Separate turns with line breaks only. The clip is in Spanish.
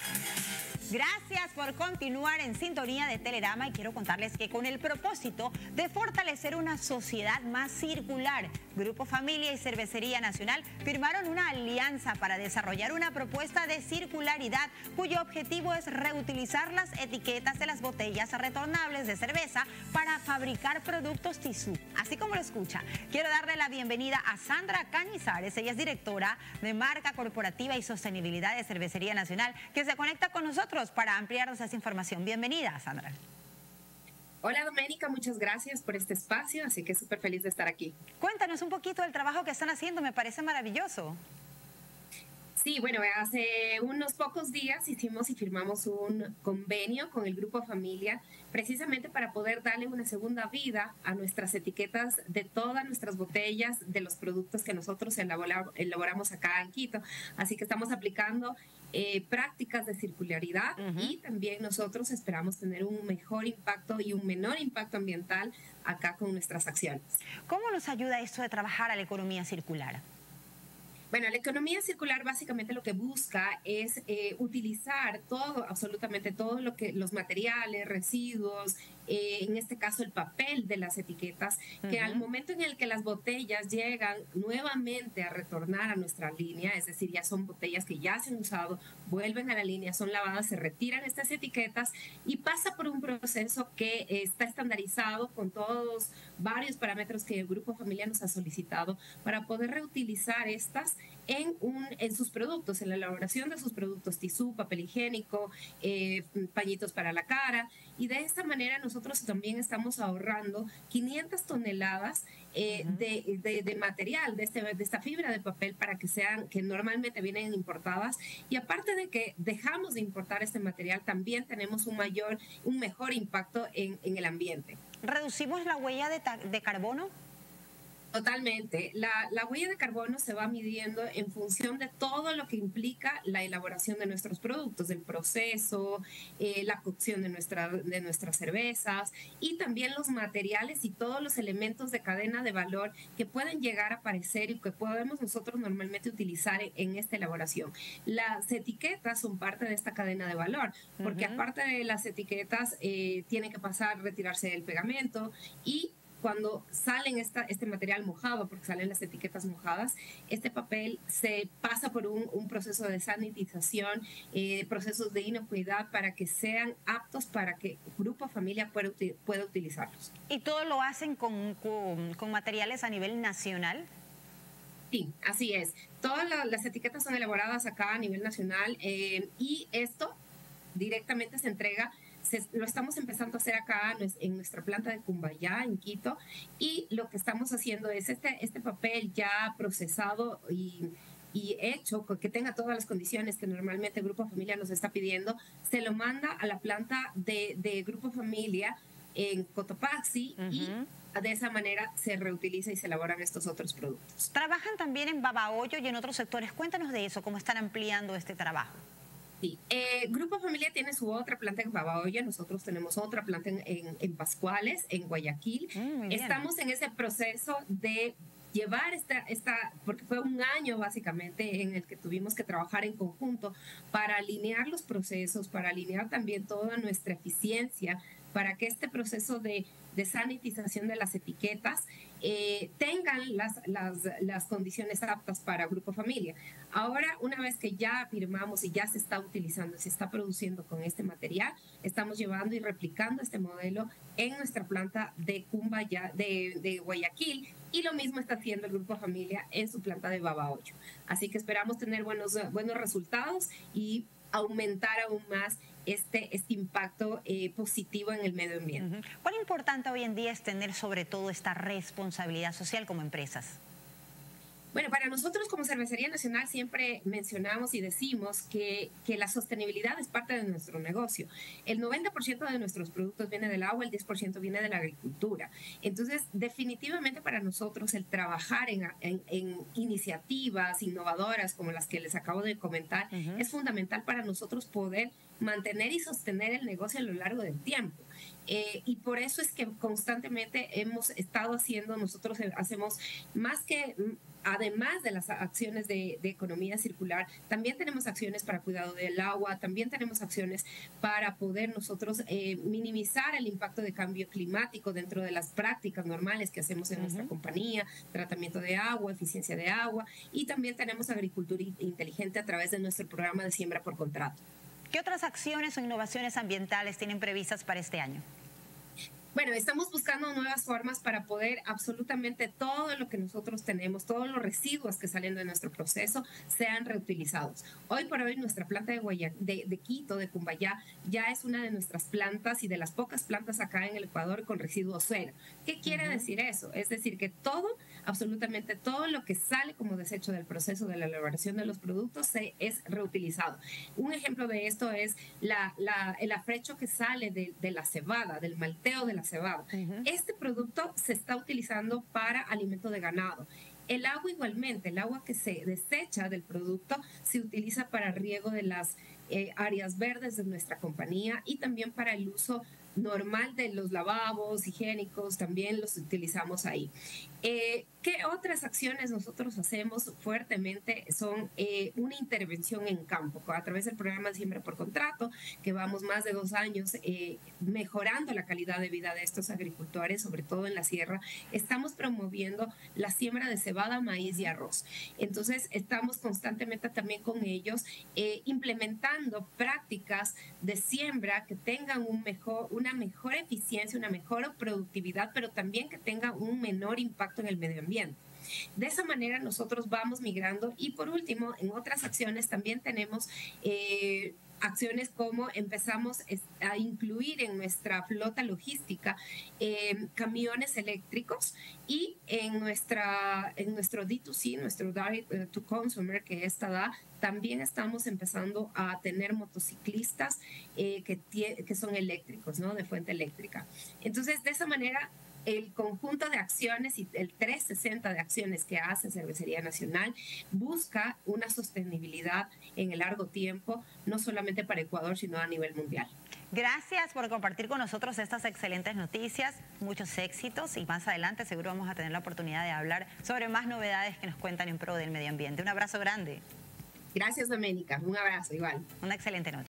Gracias por continuar en sintonía de Telerama y quiero contarles que con el propósito de fortalecer una sociedad más circular, Grupo Familia y Cervecería Nacional firmaron una alianza para desarrollar una propuesta de circularidad cuyo objetivo es reutilizar las etiquetas de las botellas retornables de cerveza para fabricar productos tisú. Así como lo escucha, quiero darle la bienvenida a Sandra Cañizares, ella es directora de Marca Corporativa y Sostenibilidad de Cervecería Nacional, que se conecta con nosotros para ampliarnos esa información. Bienvenida, Sandra.
Hola, Doménica, muchas gracias por este espacio, así que súper feliz de estar aquí.
Cuéntanos un poquito del trabajo que están haciendo, me parece maravilloso.
Sí, bueno, hace unos pocos días hicimos y firmamos un convenio con el Grupo Familia precisamente para poder darle una segunda vida a nuestras etiquetas de todas nuestras botellas, de los productos que nosotros elaboramos acá en Quito. Así que estamos aplicando prácticas de circularidad y también nosotros esperamos tener un mejor impacto y un menor impacto ambiental acá con nuestras acciones.
¿Cómo nos ayuda esto de trabajar a la economía circular?
Bueno, la economía circular básicamente lo que busca es utilizar todo, absolutamente todo lo que los materiales, residuos, en este caso el papel de las etiquetas, que al momento en el que las botellas llegan nuevamente a retornar a nuestra línea, es decir, ya son botellas que ya se han usado, vuelven a la línea, son lavadas, se retiran estas etiquetas y pasa por un proceso que está estandarizado con todos varios parámetros que el Grupo Familia nos ha solicitado para poder reutilizar estas en sus productos, en la elaboración de sus productos, tisú, papel higiénico, pañitos para la cara, y de esta manera nosotros también estamos ahorrando 500 toneladas de material, de esta fibra de papel para que normalmente vienen importadas, y aparte de que dejamos de importar este material, también tenemos un mejor impacto en el ambiente.
¿Reducimos la huella de carbono?
Totalmente. La huella de carbono se va midiendo en función de todo lo que implica la elaboración de nuestros productos, del proceso, la cocción de nuestras cervezas y también los materiales y todos los elementos de cadena de valor que pueden llegar a aparecer y que podemos nosotros normalmente utilizar en esta elaboración. Las etiquetas son parte de esta cadena de valor, porque aparte de las etiquetas tiene que retirarse el pegamento, y cuando salen este material mojado, porque salen las etiquetas mojadas, este papel se pasa por un proceso de sanitización, procesos de inocuidad para que sean aptos para que Grupo Familia pueda utilizarlos.
¿Y todo lo hacen con materiales a nivel nacional?
Sí, así es. Todas las etiquetas son elaboradas acá a nivel nacional y esto directamente se entrega. Lo estamos empezando a hacer acá en nuestra planta de Cumbayá, en Quito, y lo que estamos haciendo es este papel ya procesado y hecho, que tenga todas las condiciones que normalmente Grupo Familia nos está pidiendo, se lo manda a la planta de Grupo Familia en Cotopaxi y de esa manera se reutiliza y se elaboran estos otros productos.
¿Trabajan también en Babahoyo y en otros sectores? Cuéntanos de eso, cómo están ampliando este trabajo.
Sí, Grupo Familia tiene su otra planta en Babahoyo, nosotros tenemos otra planta en Pascuales, en Guayaquil. Estamos en ese proceso de llevar porque fue un año básicamente en el que tuvimos que trabajar en conjunto para alinear los procesos, para alinear también toda nuestra eficiencia, para que este proceso de sanitización de las etiquetas tengan las condiciones aptas para Grupo Familia. Ahora, una vez que ya firmamos y ya se está utilizando, se está produciendo con este material, estamos llevando y replicando este modelo en nuestra planta de Cumbayá, de Guayaquil, y lo mismo está haciendo el Grupo Familia en su planta de Babahoyo. Así que esperamos tener buenos resultados y aumentar aún más este impacto positivo en el medio ambiente.
¿Cuán importante hoy en día es tener sobre todo esta responsabilidad social como empresas?
Bueno, para nosotros como Cervecería Nacional siempre mencionamos y decimos que la sostenibilidad es parte de nuestro negocio. El 90% de nuestros productos viene del agua, el 10% viene de la agricultura. Entonces, definitivamente para nosotros el trabajar en iniciativas innovadoras como las que les acabo de comentar es fundamental para nosotros poder mantener y sostener el negocio a lo largo del tiempo. Y por eso es que constantemente hemos estado haciendo, nosotros hacemos más que además de las acciones de economía circular, también tenemos acciones para cuidado del agua, también tenemos acciones para poder nosotros minimizar el impacto de cambio climático dentro de las prácticas normales que hacemos en nuestra compañía, tratamiento de agua, eficiencia de agua, y también tenemos agricultura inteligente a través de nuestro programa de siembra por contrato.
¿Qué otras acciones o innovaciones ambientales tienen previstas para este año?
Bueno, estamos buscando nuevas formas para poder absolutamente todo lo que nosotros tenemos, todos los residuos que salen de nuestro proceso, sean reutilizados. Hoy por hoy nuestra planta de Quito, de Cumbayá, ya es una de nuestras plantas y de las pocas plantas acá en el Ecuador con residuo cero. ¿Qué quiere decir eso? Es decir, que todo, absolutamente todo lo que sale como desecho del proceso de la elaboración de los productos es reutilizado. Un ejemplo de esto es el afrecho que sale de la cebada, del malteo de la cebada. Este producto se está utilizando para alimento de ganado. El agua igualmente, el agua que se desecha del producto se utiliza para riego de las áreas verdes de nuestra compañía y también para el uso normal de los lavabos higiénicos, también los utilizamos ahí. ¿Qué otras acciones nosotros hacemos fuertemente? Son una intervención en campo a través del programa de siembra por contrato, que vamos más de 2 años mejorando la calidad de vida de estos agricultores, sobre todo en la sierra. Estamos promoviendo la siembra de cebada, maíz y arroz. Entonces, estamos constantemente también con ellos implementando prácticas de siembra que tengan una mejor eficiencia, una mejor productividad, pero también que tengan un menor impacto en el medio ambiente. De esa manera nosotros vamos migrando y por último en otras acciones también tenemos acciones como empezamos a incluir en nuestra flota logística camiones eléctricos y en nuestro D2C, nuestro Direct to Consumer, que esta da, también estamos empezando a tener motociclistas que son eléctricos, ¿no? De fuente eléctrica. Entonces, de esa manera, el conjunto de acciones y el 360 de acciones que hace Cervecería Nacional busca una sostenibilidad en el largo tiempo, no solamente para Ecuador, sino a nivel mundial.
Gracias por compartir con nosotros estas excelentes noticias, muchos éxitos y más adelante seguro vamos a tener la oportunidad de hablar sobre más novedades que nos cuentan en pro del medio ambiente. Un abrazo grande.
Gracias, Doménica. Un abrazo igual.
Una excelente noche.